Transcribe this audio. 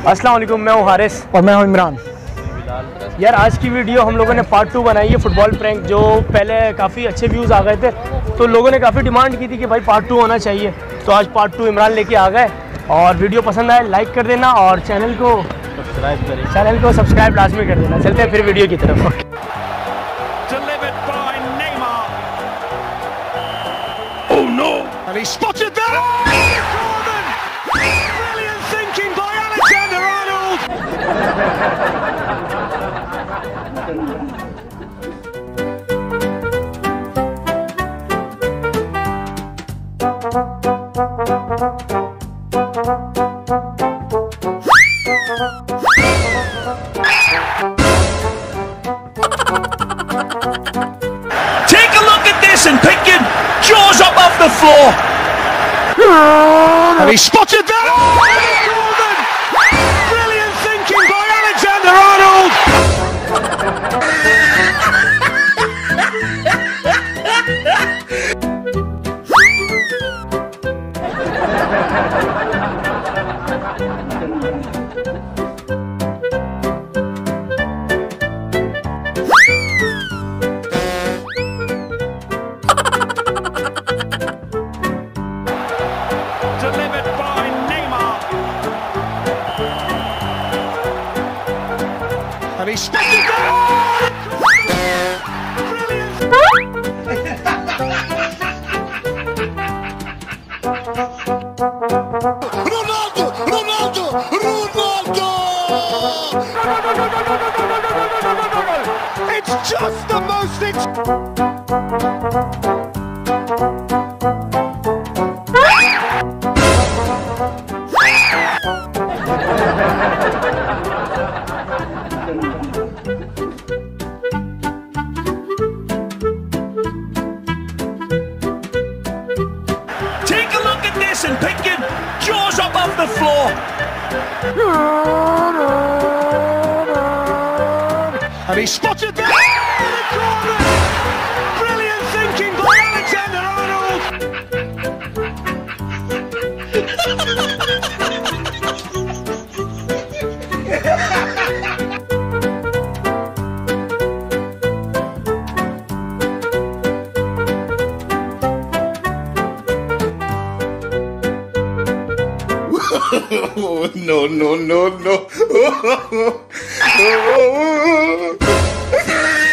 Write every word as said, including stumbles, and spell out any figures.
अस्सलाम वालेकुम, मैं हूँ हारिस और मैं हूँ इमरान। यार आज की वीडियो हम लोगों ने पार्ट टू बनाई है फुटबॉल प्रैंक, जो पहले काफ़ी अच्छे व्यूज़ आ गए थे तो लोगों ने काफ़ी डिमांड की थी कि भाई पार्ट टू होना चाहिए। तो आज पार्ट टू इमरान लेके आ गए। और वीडियो पसंद आए लाइक कर देना और चैनल को सब्सक्राइब करें चैनल को सब्सक्राइब लाजमी कर देना। चलते हैं फिर वीडियो की तरफ। Oh no! And he spotted that! Gordon! Brilliant thinking by Alexander Arnold! Take a look at this and pick your jaws up off the floor. And he spotted that. Gordon! Brilliant thinking by Alexander Arnold. Delivered by Neymar. And he spotted that! Ronaldo! Ronaldo! Ronaldo! It's just the most ex- Take a look at this and pick your jaws up off the floor. And he spotted that! Brilliant thinking by Alexander Arnold. Oh, no, no, no, no.